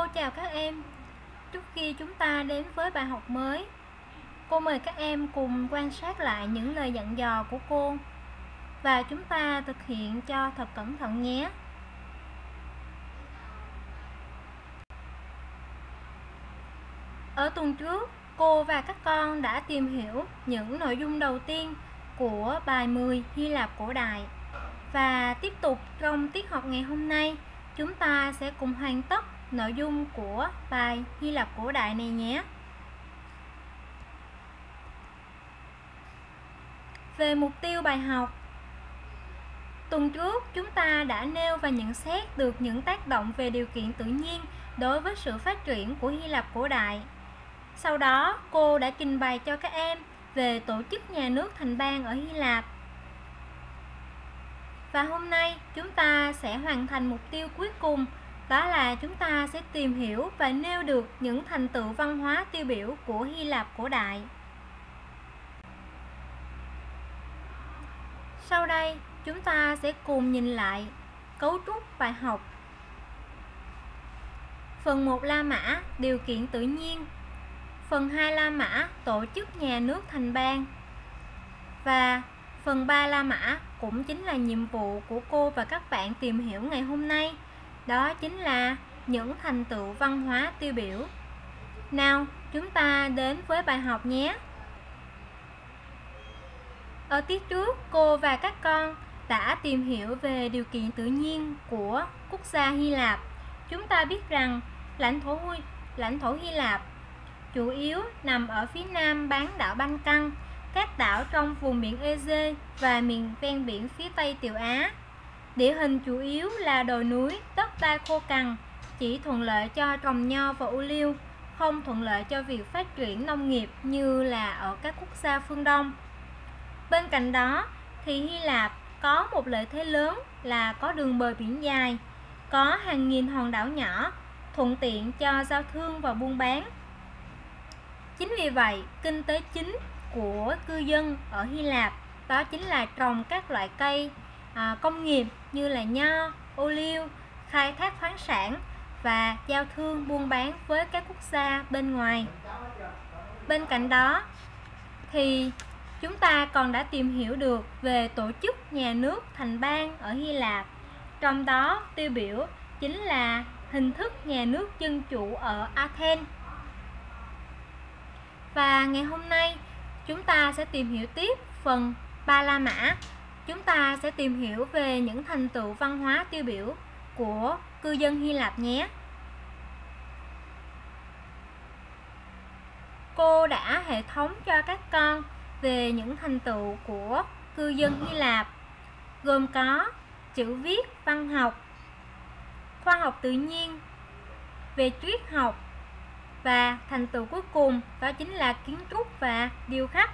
Cô chào các em. Trước khi chúng ta đến với bài học mới, cô mời các em cùng quan sát lại những lời dặn dò của cô và chúng ta thực hiện cho thật cẩn thận nhé. Ở tuần trước, cô và các con đã tìm hiểu những nội dung đầu tiên của bài 10 Hy Lạp cổ đại. Và tiếp tục trong tiết học ngày hôm nay, chúng ta sẽ cùng hoàn tất nội dung của bài Hy Lạp cổ đại này nhé. Về mục tiêu bài học, tuần trước chúng ta đã nêu và nhận xét được những tác động về điều kiện tự nhiên đối với sự phát triển của Hy Lạp cổ đại. Sau đó, cô đã trình bày cho các em về tổ chức nhà nước thành bang ở Hy Lạp. Và hôm nay chúng ta sẽ hoàn thành mục tiêu cuối cùng, đó là chúng ta sẽ tìm hiểu và nêu được những thành tựu văn hóa tiêu biểu của Hy Lạp cổ đại. Sau đây, chúng ta sẽ cùng nhìn lại cấu trúc bài học. Phần 1 La Mã, điều kiện tự nhiên. Phần 2 La Mã, tổ chức nhà nước thành bang. Và phần 3 La Mã cũng chính là nhiệm vụ của cô và các bạn tìm hiểu ngày hôm nay. Đó chính là những thành tựu văn hóa tiêu biểu. Nào, chúng ta đến với bài học nhé. Ở tiết trước, cô và các con đã tìm hiểu về điều kiện tự nhiên của quốc gia Hy Lạp. Chúng ta biết rằng lãnh thổ Hy Lạp chủ yếu nằm ở phía nam bán đảo Balkan, các đảo trong vùng biển Ege và miền ven biển phía Tây Tiểu Á. Địa hình chủ yếu là đồi núi, đất đai khô cằn, chỉ thuận lợi cho trồng nho và ô liu, không thuận lợi cho việc phát triển nông nghiệp như là ở các quốc gia phương Đông. Bên cạnh đó thì Hy Lạp có một lợi thế lớn là có đường bờ biển dài, có hàng nghìn hòn đảo nhỏ, thuận tiện cho giao thương và buôn bán. Chính vì vậy, kinh tế chính của cư dân ở Hy Lạp đó chính là trồng các loại cây công nghiệp như là nho, ô liu, khai thác khoáng sản và giao thương buôn bán với các quốc gia bên ngoài. Bên cạnh đó thì chúng ta còn đã tìm hiểu được về tổ chức nhà nước thành bang ở Hy Lạp. Trong đó tiêu biểu chính là hình thức nhà nước dân chủ ở Athens. Và ngày hôm nay chúng ta sẽ tìm hiểu tiếp phần 3 La Mã. Chúng ta sẽ tìm hiểu về những thành tựu văn hóa tiêu biểu của cư dân Hy Lạp nhé. Cô đã hệ thống cho các con về những thành tựu của cư dân Hy Lạp, gồm có chữ viết, văn học, khoa học tự nhiên, về triết học và thành tựu cuối cùng đó chính là kiến trúc và điêu khắc.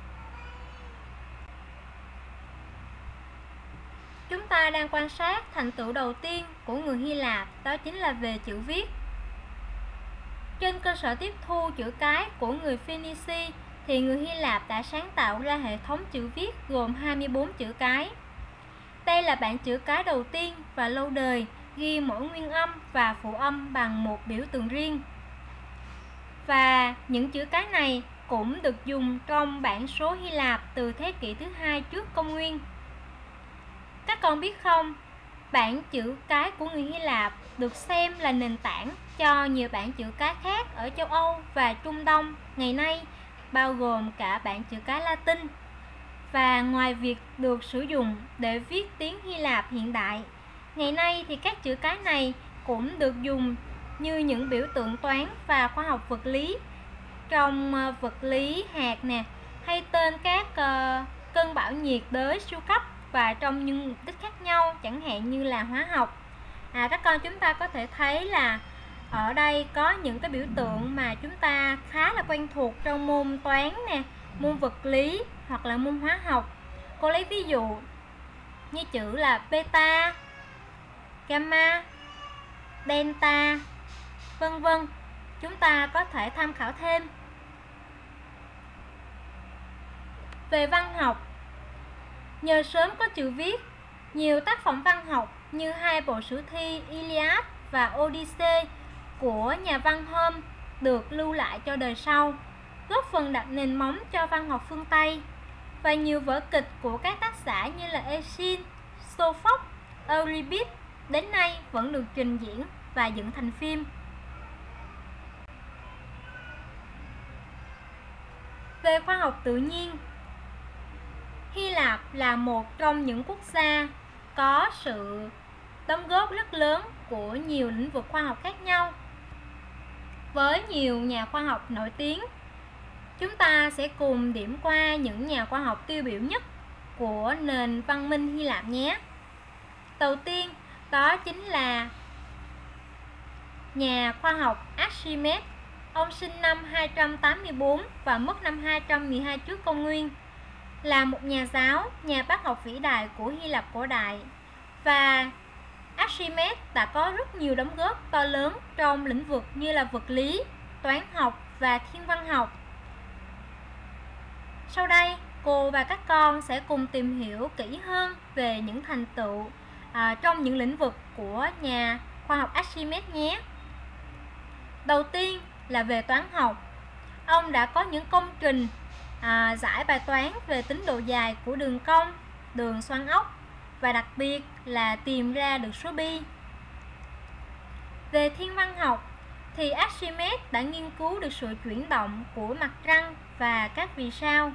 Chúng ta đang quan sát thành tựu đầu tiên của người Hy Lạp, đó chính là về chữ viết. Trên cơ sở tiếp thu chữ cái của người Phoenici thì người Hy Lạp đã sáng tạo ra hệ thống chữ viết gồm 24 chữ cái. Đây là bảng chữ cái đầu tiên và lâu đời, ghi mỗi nguyên âm và phụ âm bằng một biểu tượng riêng. Và những chữ cái này cũng được dùng trong bảng số Hy Lạp từ thế kỷ thứ 2 trước công nguyên. Các con biết không, bảng chữ cái của người Hy Lạp được xem là nền tảng cho nhiều bảng chữ cái khác ở châu Âu và Trung Đông ngày nay, bao gồm cả bảng chữ cái Latin. Và ngoài việc được sử dụng để viết tiếng Hy Lạp hiện đại, ngày nay thì các chữ cái này cũng được dùng như những biểu tượng toán và khoa học vật lý, trong vật lý hạt nè, hay tên các cơn bão nhiệt đới siêu cấp, và trong những mục đích khác nhau, chẳng hạn như là hóa học. Các con chúng ta có thể thấy là ở đây có những cái biểu tượng mà chúng ta khá là quen thuộc trong môn toán nè, môn vật lý hoặc là môn hóa học. Cô lấy ví dụ như chữ là beta, gamma, delta, vân vân. Chúng ta có thể tham khảo thêm. Về văn học, nhờ sớm có chữ viết, nhiều tác phẩm văn học như hai bộ sử thi Iliad và Odyssey của nhà văn Home được lưu lại cho đời sau, góp phần đặt nền móng cho văn học phương Tây, và nhiều vở kịch của các tác giả như là Eschyle, Sophocles, Euripid đến nay vẫn được trình diễn và dựng thành phim. Về khoa học tự nhiên, Hy Lạp là một trong những quốc gia có sự đóng góp rất lớn của nhiều lĩnh vực khoa học khác nhau. Với nhiều nhà khoa học nổi tiếng, chúng ta sẽ cùng điểm qua những nhà khoa học tiêu biểu nhất của nền văn minh Hy Lạp nhé. Đầu tiên, đó chính là nhà khoa học Archimedes. Ông sinh năm 284 và mất năm 212 trước công nguyên, là một nhà giáo, nhà bác học vĩ đại của Hy Lạp cổ đại. Và Archimedes đã có rất nhiều đóng góp to lớn trong lĩnh vực như là vật lý, toán học và thiên văn học. Sau đây, cô và các con sẽ cùng tìm hiểu kỹ hơn về những thành tựu trong những lĩnh vực của nhà khoa học Archimedes nhé. Đầu tiên là về toán học. Ông đã có những công trình giải bài toán về tính độ dài của đường cong, đường xoắn ốc, và đặc biệt là tìm ra được số pi. Về thiên văn học thì Archimedes đã nghiên cứu được sự chuyển động của mặt trăng và các vì sao.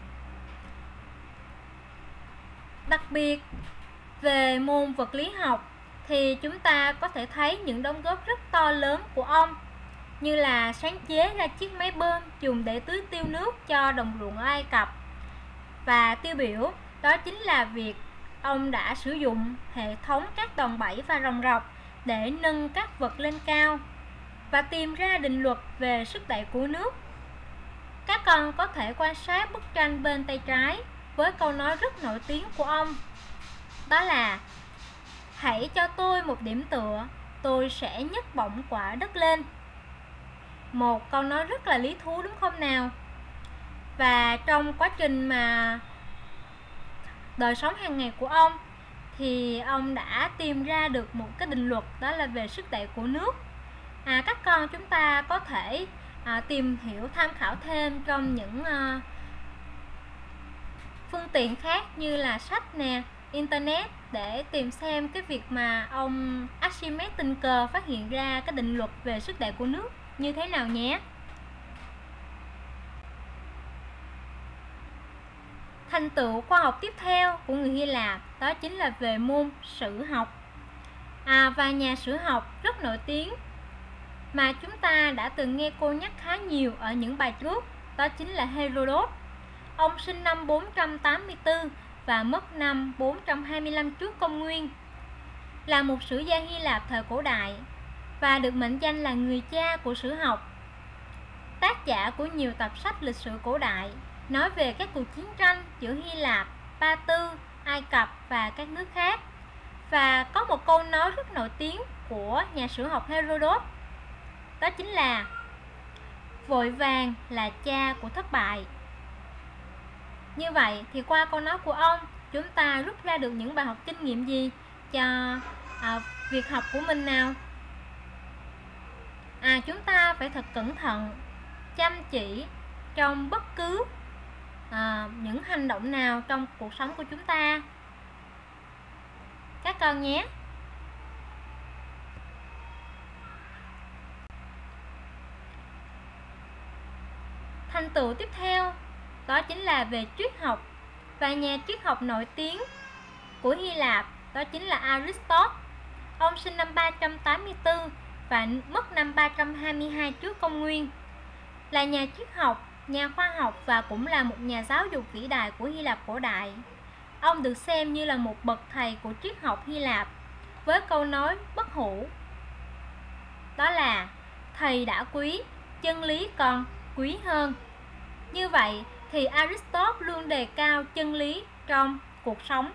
Đặc biệt về môn vật lý học thì chúng ta có thể thấy những đóng góp rất to lớn của ông, như là sáng chế ra chiếc máy bơm dùng để tưới tiêu nước cho đồng ruộng ở Ai Cập. Và tiêu biểu đó chính là việc ông đã sử dụng hệ thống các đòn bẩy và ròng rọc để nâng các vật lên cao và tìm ra định luật về sức đẩy của nước. Các con có thể quan sát bức tranh bên tay trái với câu nói rất nổi tiếng của ông, đó là: hãy cho tôi một điểm tựa, tôi sẽ nhấc bổng quả đất lên. Một câu nói rất là lý thú đúng không nào? Và trong quá trình mà đời sống hàng ngày của ông thì ông đã tìm ra được một cái định luật, đó là về sức đẩy của nước. Các con chúng ta có thể tìm hiểu, tham khảo thêm trong những phương tiện khác như là sách nè, internet, để tìm xem cái việc mà ông Archimedes tình cờ phát hiện ra cái định luật về sức đẩy của nước như thế nào nhé. Thành tựu khoa học tiếp theo của người Hy Lạp đó chính là về môn sử học. Và nhà sử học rất nổi tiếng mà chúng ta đã từng nghe cô nhắc khá nhiều ở những bài trước, đó chính là Herodotus. Ông sinh năm 484 và mất năm 425 trước công nguyên, là một sử gia Hy Lạp thời cổ đại và được mệnh danh là người cha của sử học. Tác giả của nhiều tập sách lịch sử cổ đại nói về các cuộc chiến tranh giữa Hy Lạp, Ba Tư, Ai Cập và các nước khác. Và có một câu nói rất nổi tiếng của nhà sử học Herodotus, đó chính là: vội vàng là cha của thất bại. Như vậy thì qua câu nói của ông, chúng ta rút ra được những bài học kinh nghiệm gì cho việc học của mình nào? Chúng ta phải thật cẩn thận, chăm chỉ trong bất cứ những hành động nào trong cuộc sống của chúng ta, các con nhé. Thành tựu tiếp theo đó chính là về triết học, và nhà triết học nổi tiếng của Hy Lạp đó chính là Aristotle. Ông sinh năm 384 và mất năm 322 trước công nguyên, là nhà triết học, nhà khoa học và cũng là một nhà giáo dục vĩ đại của Hy Lạp cổ đại. Ông được xem như là một bậc thầy của triết học Hy Lạp với câu nói bất hủ, đó là: thầy đã quý, chân lý còn quý hơn. Như vậy thì Aristotle luôn đề cao chân lý trong cuộc sống.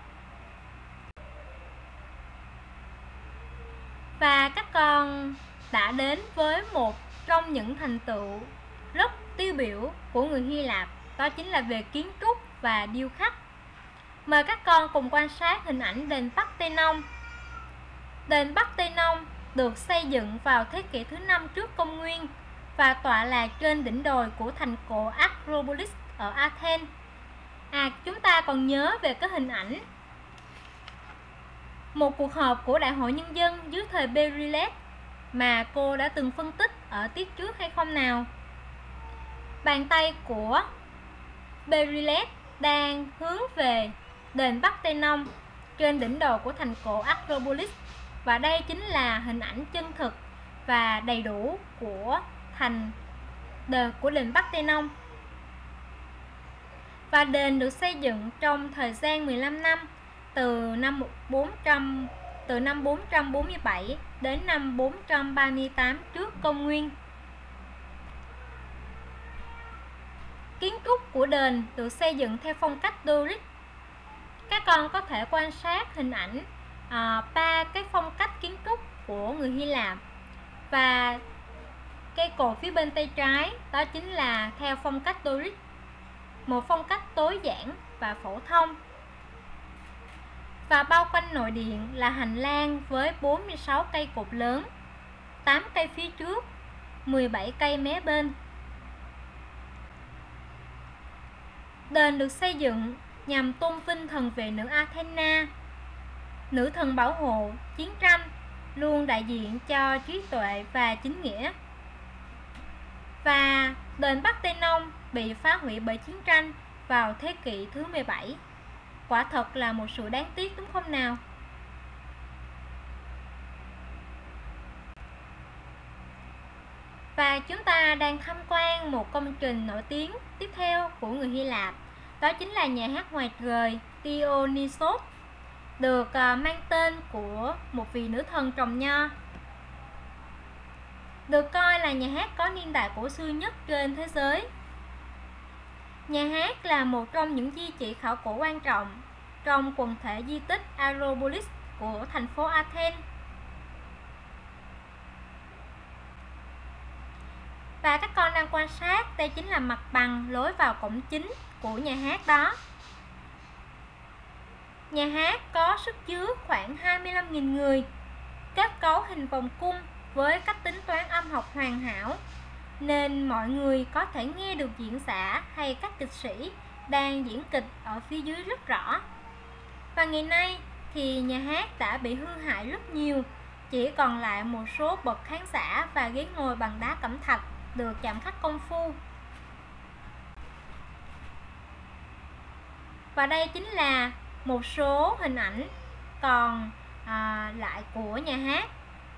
Và các con đã đến với một trong những thành tựu rất tiêu biểu của người Hy Lạp, đó chính là về kiến trúc và điêu khắc. Mời các con cùng quan sát hình ảnh đền Parthenon. Đền Parthenon được xây dựng vào thế kỷ thứ 5 trước công nguyên và tọa lạc trên đỉnh đồi của thành cổ Acropolis ở Athens. Chúng ta còn nhớ về cái hình ảnh một cuộc họp của Đại hội Nhân dân dưới thời Pericles mà cô đã từng phân tích ở tiết trước hay không nào? Bàn tay của Pericles đang hướng về đền Parthenon trên đỉnh đồi của thành cổ Acropolis, và đây chính là hình ảnh chân thực và đầy đủ của đền Parthenon. Và đền được xây dựng trong thời gian 15 năm, từ năm 447 đến năm 438 trước công nguyên. Kiến trúc của đền được xây dựng theo phong cách Doric. Các con có thể quan sát hình ảnh ba cái phong cách kiến trúc của người Hy Lạp, và cây cột phía bên tay trái đó chính là theo phong cách Doric, một phong cách tối giản và phổ thông. Và bao quanh nội điện là hành lang với 46 cây cột lớn, 8 cây phía trước, 17 cây mé bên. Đền được xây dựng nhằm tôn vinh thần vệ nữ Athena, nữ thần bảo hộ chiến tranh, luôn đại diện cho trí tuệ và chính nghĩa. Và đền Parthenon bị phá hủy bởi chiến tranh vào thế kỷ thứ 17. Quả thật là một sự đáng tiếc, đúng không nào? Và chúng ta đang tham quan một công trình nổi tiếng tiếp theo của người Hy Lạp. Đó chính là nhà hát ngoài trời Dionysos, được mang tên của một vị nữ thần trồng nho. Được coi là nhà hát có niên đại cổ xưa nhất trên thế giới. Nhà hát là một trong những di chỉ khảo cổ quan trọng trong quần thể di tích Acropolis của thành phố Athens. Và các con đang quan sát, đây chính là mặt bằng lối vào cổng chính của nhà hát đó. Nhà hát có sức chứa khoảng 25.000 người, kết cấu hình vòng cung với cách tính toán âm học hoàn hảo, nên mọi người có thể nghe được diễn giả hay các kịch sĩ đang diễn kịch ở phía dưới rất rõ. Và ngày nay thì nhà hát đã bị hư hại rất nhiều, chỉ còn lại một số bậc khán giả và ghế ngồi bằng đá cẩm thạch được chạm khắc công phu. Và đây chính là một số hình ảnh còn lại của nhà hát.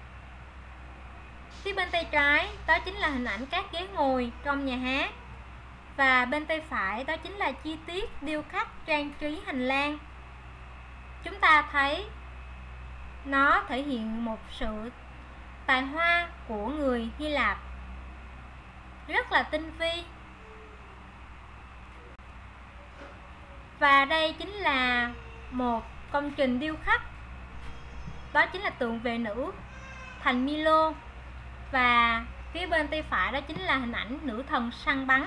Phía bên tay trái đó chính là hình ảnh các ghế ngồi trong nhà hát, và bên tay phải đó chính là chi tiết điêu khắc trang trí hành lang. Chúng ta thấy nó thể hiện một sự tài hoa của người Hy Lạp rất là tinh vi. Và đây chính là một công trình điêu khắc, đó chính là tượng vệ nữ thành Milo, và phía bên tay phải đó chính là hình ảnh nữ thần săn bắn.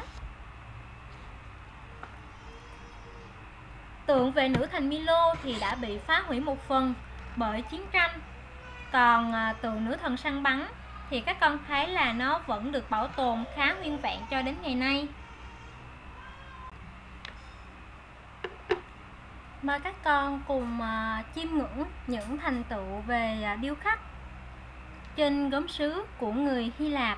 Tượng về nữ thần Milo thì đã bị phá hủy một phần bởi chiến tranh, còn tượng nữ thần săn bắn thì các con thấy là nó vẫn được bảo tồn khá nguyên vẹn cho đến ngày nay. Mời các con cùng chiêm ngưỡng những thành tựu về điêu khắc trên gốm sứ của người Hy Lạp.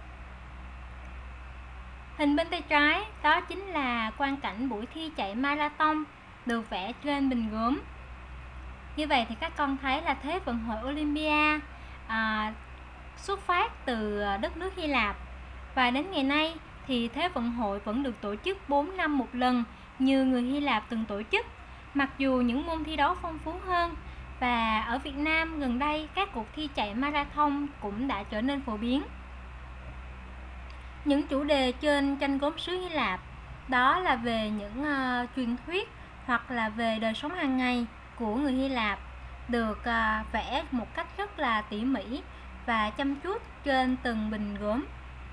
Hình bên tay trái đó chính là quang cảnh buổi thi chạy marathon được vẽ trên bình gốm. Như vậy thì các con thấy là Thế vận hội Olympia xuất phát từ đất nước Hy Lạp, và đến ngày nay thì Thế vận hội vẫn được tổ chức 4 năm một lần như người Hy Lạp từng tổ chức, mặc dù những môn thi đấu phong phú hơn. Và ở Việt Nam gần đây các cuộc thi chạy marathon cũng đã trở nên phổ biến. Những chủ đề trên tranh gốm sứ Hy Lạp đó là về những truyền thuyết hoặc là về đời sống hàng ngày của người Hy Lạp, được vẽ một cách rất là tỉ mỉ và chăm chút trên từng bình gốm.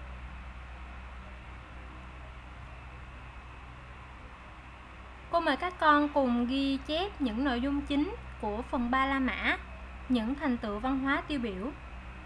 Cô mời các con cùng ghi chép những nội dung chính của phần Ba La Mã, những thành tựu văn hóa tiêu biểu.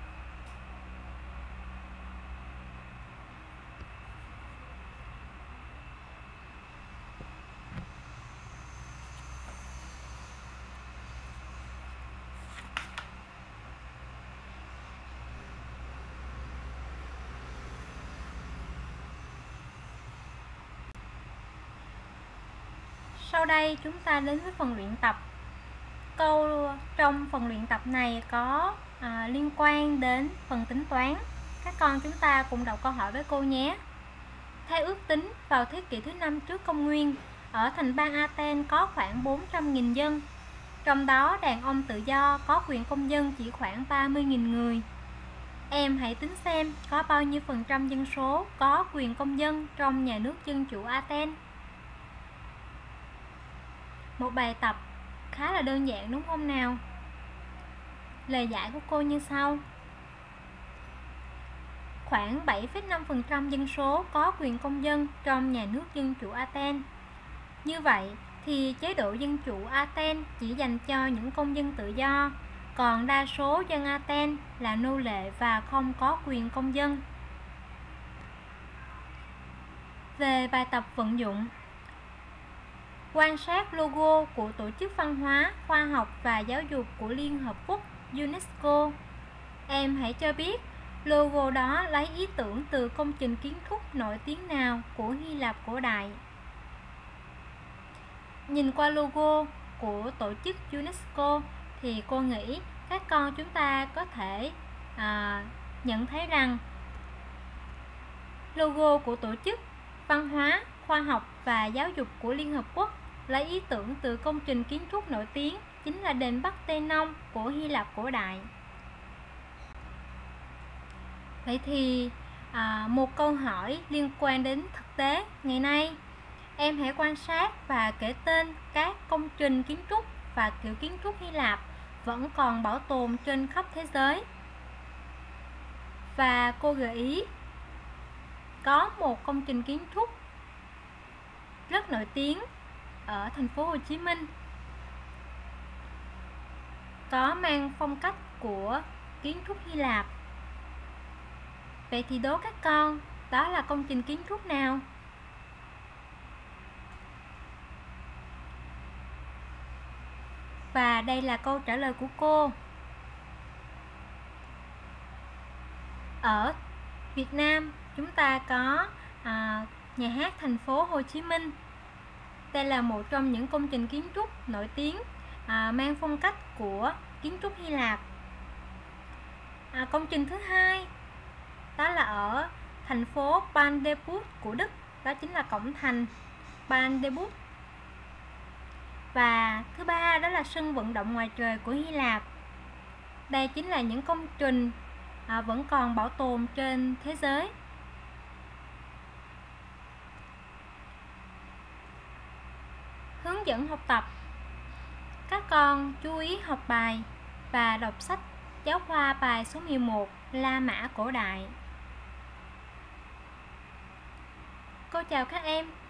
Sau đây chúng ta đến với phần luyện tập. Câu trong phần luyện tập này có liên quan đến phần tính toán. Các con chúng ta cùng đọc câu hỏi với cô nhé. Theo ước tính, vào thế kỷ thứ 5 trước công nguyên, ở thành bang Athens có khoảng 400.000 dân. Trong đó đàn ông tự do có quyền công dân chỉ khoảng 30.000 người. Em hãy tính xem có bao nhiêu phần trăm dân số có quyền công dân trong nhà nước dân chủ Athens. Một bài tập khá là đơn giản đúng không nào? Lời giải của cô như sau. Khoảng 7,5% dân số có quyền công dân trong nhà nước dân chủ Athens. Như vậy thì chế độ dân chủ Athens chỉ dành cho những công dân tự do, còn đa số dân Athens là nô lệ và không có quyền công dân. Về bài tập vận dụng, quan sát logo của Tổ chức Văn hóa, Khoa học và Giáo dục của Liên Hợp Quốc UNESCO. Em hãy cho biết logo đó lấy ý tưởng từ công trình kiến trúc nổi tiếng nào của Hy Lạp cổ đại. Nhìn qua logo của tổ chức UNESCO thì cô nghĩ các con chúng ta có thể nhận thấy rằng logo của Tổ chức Văn hóa, Khoa học và Giáo dục của Liên Hợp Quốc lấy ý tưởng từ công trình kiến trúc nổi tiếng chính là đền Parthenon của Hy Lạp cổ đại. Vậy thì một câu hỏi liên quan đến thực tế ngày nay. Em hãy quan sát và kể tên các công trình kiến trúc và kiểu kiến trúc Hy Lạp vẫn còn bảo tồn trên khắp thế giới. Và cô gợi ý có một công trình kiến trúc rất nổi tiếng ở thành phố Hồ Chí Minh, có mang phong cách của kiến trúc Hy Lạp. Vậy thì đố các con, đó là công trình kiến trúc nào? Và đây là câu trả lời của cô. Ở Việt Nam, chúng ta có nhà hát thành phố Hồ Chí Minh. Đây là một trong những công trình kiến trúc nổi tiếng mang phong cách của kiến trúc Hy Lạp. Công trình thứ hai đó là ở thành phố Brandenburg của Đức, đó chính là cổng thành Brandenburg. Và thứ ba đó là sân vận động ngoài trời của Hy Lạp. Đây chính là những công trình vẫn còn bảo tồn trên thế giới. Hướng dẫn học tập. Các con chú ý học bài và đọc sách giáo khoa bài số 11 La Mã cổ đại. Cô chào các em.